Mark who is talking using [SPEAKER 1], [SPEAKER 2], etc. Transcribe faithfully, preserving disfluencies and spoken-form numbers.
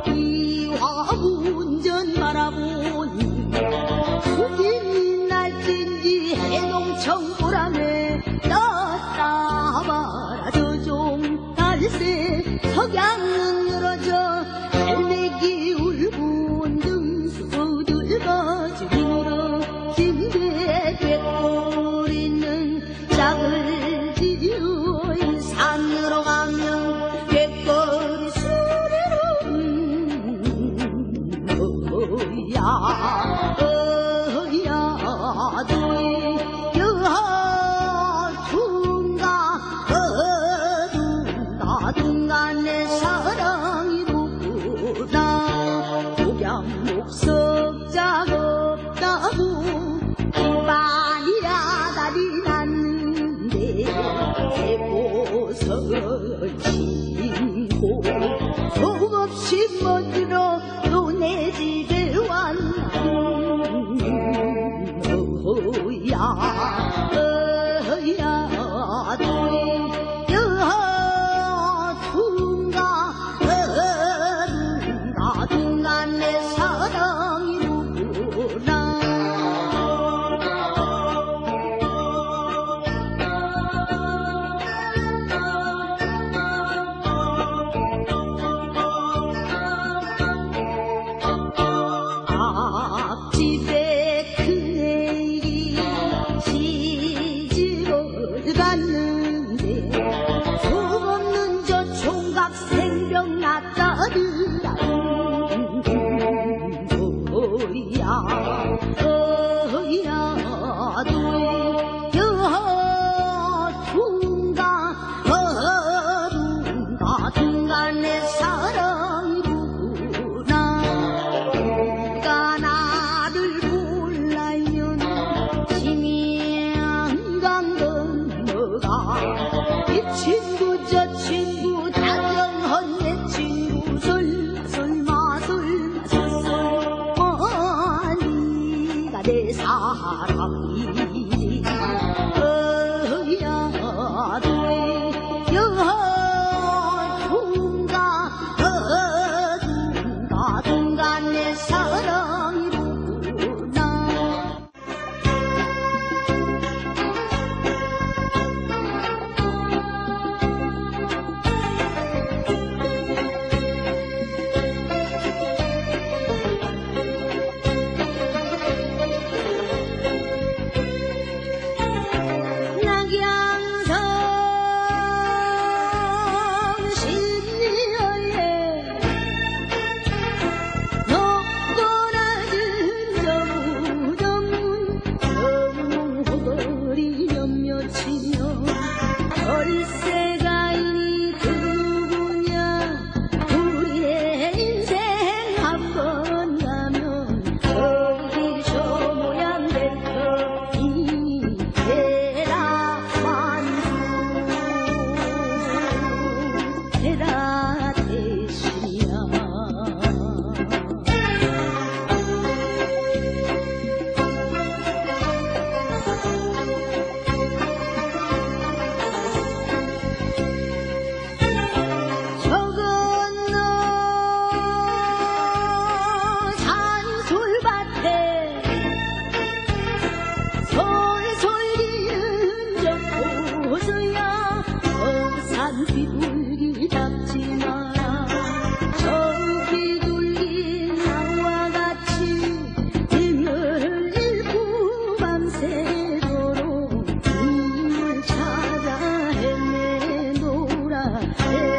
[SPEAKER 1] 이화 운전 바라보니 수진 날찐지 해농청 보람에 떴다 봐라 저종 달새 석양은 늘어져 달래기 울분 등수들 거주리로 김대 백골 있는 짝을 지어 산으로 가면 백골이 소리로 어야 어야 도이 여하 둥가 어둥가 둥가 내 사랑이 묻구나 독양목 석작 없다고 이반이야 다리 났는데 새꽃을 신고 속없이 먼지로 또 내 집에 왔나 어야 어야 도이 여하 둥가 어둥가 둥가 내 사랑이 누구나 앞집에 큰애기 시집을 갔는데 속없는 저 총각 생병 났다더라 어야 어야 도이 여하 둥가 어둥가 둥가 내 사랑이 누구나 누가 나를 몰라면 심양강 건너가 이 친구 저 친구 다정한 내 친구 설마 설마 설마 설마 네가 내 사랑이지 어야 도이 여하 둥가 어둥가 둥가 내 사랑이 누구나 낙양성 신리어에 높고 낮은 저 무덤문 영웅 호걸이 연며치며 월세가인이 누구냐 우리의 인생 한 번 가면 어디 저 모양 될 터니 해라 환수 해라 대신이야 저 건너 산솔밭에 솔솔기는 저 고서야 어산 비둘기 잡지 마라 저 비둘기 나와 같이 일멸 일구 밤새도록 님을 찾아 헤매노라